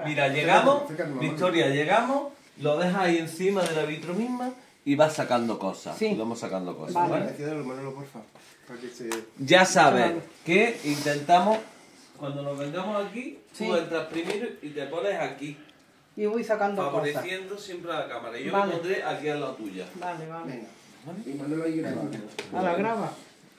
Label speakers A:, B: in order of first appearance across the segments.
A: Mira, llegamos, Victoria, llegamos, lo dejas ahí encima de la vitro misma y vas sacando cosas.
B: Sí.
A: Y vamos sacando cosas,
B: Vale.
A: Ya sabes que intentamos, cuando nos vengamos aquí,
B: Sí.
A: tú entras primero y te pones aquí,
B: Y voy sacando cosas.
A: favoreciendo siempre a la cámara. Y yo
B: Vale.
A: me pondré aquí al lado tuya.
B: Vale, vale.
C: Venga. Y Manolo ahí grabando.
B: A la grava.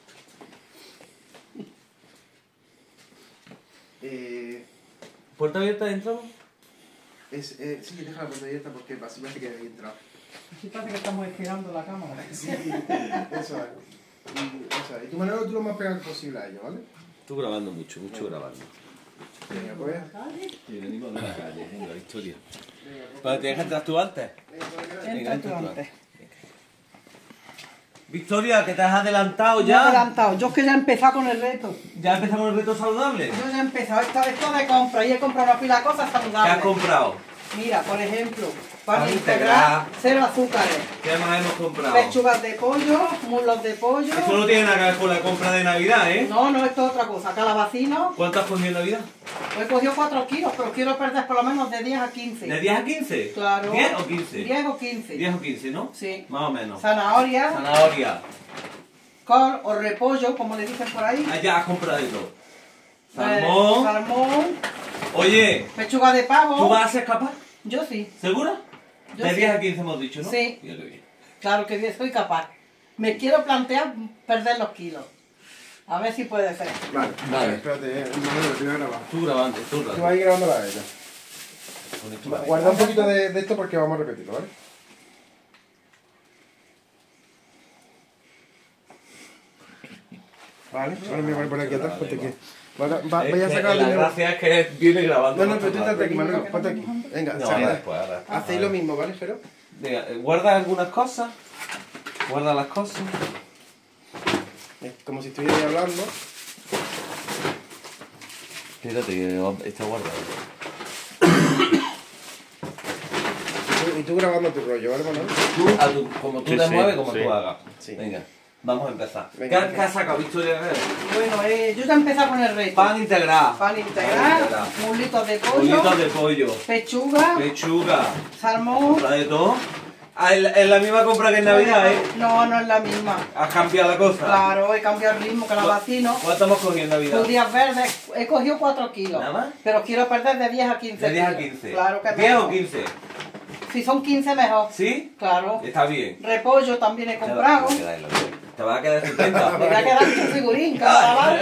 A: ¿Puerta abierta entramos?
C: Sí, deja la puerta abierta porque así parece que había entrado.
B: Así parece que estamos estirando la cámara.
C: Sí, eso es. Y tu Manolo, tú lo más pegado posible a ello, ¿vale?
A: Tú grabando mucho, grabando.
C: Venga, pues.
A: Sí, venimos de la calle, venga, Victoria. ¿Pero tienes que entrar tú antes?
B: Entra tú antes.
A: Victoria, que te has adelantado
B: Ya he
A: ya.
B: adelantado. Yo es que ya he empezado con el reto.
A: ¿Ya empezamos el reto saludable?
B: Yo ya he empezado esto de compra y he comprado una pila de cosas
A: ¿Qué has
B: saludables.
A: comprado?
B: Mira, por ejemplo,
A: Pan
B: pan
A: integral,
B: integral, 0 azúcares,
A: ¿Qué más hemos comprado?
B: pechugas de pollo, muslos de pollo.
A: Eso no tiene nada que ver con la compra de Navidad, ¿eh?
B: No, esto es otra cosa. Calabacino,
A: ¿Cuánto has cogido en Navidad?
B: he cogido 4 kilos, pero quiero perder por lo menos de 10 a 15.
A: ¿De 10 a 15?
B: Claro.
A: ¿10 o 15?
B: 10 o 15.
A: 10 o 15, ¿no?
B: Sí.
A: Más o menos.
B: Zanahoria,
A: Zanahoria.
B: col o repollo, como le dicen por ahí.
A: Allá has comprado de todo. Salmón.
B: Salmón,
A: Oye,
B: pechuga de pavo.
A: ¿tú vas a ser capaz?
B: Yo sí.
A: ¿Segura?
B: Yo
A: De
B: sí.
A: 10 a 15 hemos dicho, ¿no?
B: Sí.
A: Mira qué bien.
B: Claro que soy capaz. Me quiero plantear perder los kilos. A ver si puede ser.
C: Vale,
A: Vale.
C: espérate, Manolo, te voy a grabar.
A: Tú grabando, tú
C: Tú vas a ir grabando la ella. Guarda un poquito de esto porque vamos a repetirlo, ¿vale? Vale, ahora me voy a poner aquí atrás, ponte aquí. Vaya a sacar
A: La gracia es que viene grabando.
C: No, pero tú estate aquí, Manolo, ponte aquí. Venga,
A: No,
C: saca.
A: ahora después, ahora después.
C: Hacéis lo mismo, ¿vale, Jero?
A: Venga, guarda algunas cosas. Guarda las cosas.
C: Como si estuvierais hablando.
A: Espérate, que está guardado.
C: Y tú grabando tu rollo, ¿vale, Manolo?
A: Tú, como tú te mueves, como tú hagas.
C: Sí.
A: Venga, vamos a empezar.
C: Venga,
A: ¿Qué has sacado, Victoria?
B: Bueno, yo ya he empezado con el reto.
A: Pan integral.
B: Pan integral, muslitos de pollo,
A: Bollitos de pollo.
B: pechuga,
A: Pechuga.
B: salmón.
A: ¿La de todo? Ah, es la misma compra que en Navidad, ¿eh?
B: No, no es la misma.
A: ¿Has cambiado la cosa?
B: Claro, he cambiado el ritmo, calabacino.
A: ¿Cuánto hemos cogido en Navidad?
B: Judías verdes, he cogido 4 kilos.
A: ¿Nada más?
B: Pero quiero perder de 10 a 15
A: De 10 a
B: kilos.
A: 15.
B: Claro que
A: 10
B: no.
A: o 15.
B: Si son 15 mejor.
A: ¿Sí?
B: Claro.
A: Está bien.
B: Repollo también he comprado.
A: Te va a quedar 70.
B: Me voy a quedar sin figurín, cada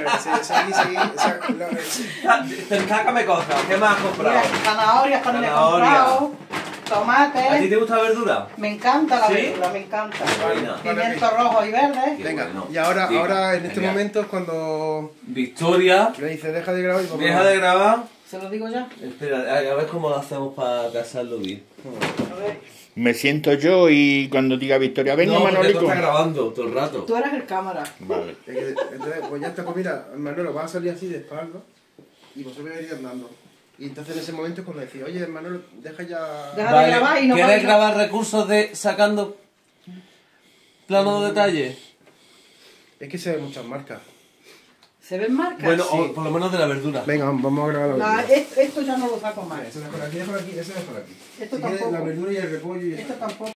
A: Sácame cosas. ¿Qué más has comprado?
B: Mira, zanahorias también he
A: Zanahoria.
B: comprado.
A: ¿A ti
B: Tomates.
A: te gusta la verdura?
B: Me encanta la
A: ¿Sí?
B: verdura, me encanta.
A: Buena.
B: Pimientos rojos y verdes.
C: Venga,
A: bueno.
C: y ahora en este
A: Genial.
C: momento es cuando
A: Victoria,
C: le dice deja de grabar y vamos
A: deja de grabar.
B: ¿Se lo digo ya?
A: Espera, a ver cómo lo hacemos para casarlo bien.
B: A ver.
D: Me siento yo y cuando diga Victoria, venga
A: No, porque tú
D: Manolito.
A: estás grabando todo el rato.
B: Tú eres el cámara.
D: Vale.
C: Entonces, pues ya está, pues mira, Manolo, va a salir así de espalda y vosotros vais a ir andando. Y entonces en ese momento es cuando decís, oye, Manolo, deja ya...
B: Deja de grabar y no
A: ¿Quieres
B: vais a-
A: grabar recursos de sacando plano de detalle?
C: Es que se ven muchas marcas.
B: ¿Se ven marcas?
A: Bueno,
C: Sí.
A: o por lo menos de la verdura.
C: Venga, vamos a grabar la verdura.
B: Esto ya no lo saco más.
C: Ese déjalo aquí, ese déjalo aquí.
B: Esto
C: Si quieres,
B: tampoco.
C: la verdura y el repollo y
B: Esto tampoco.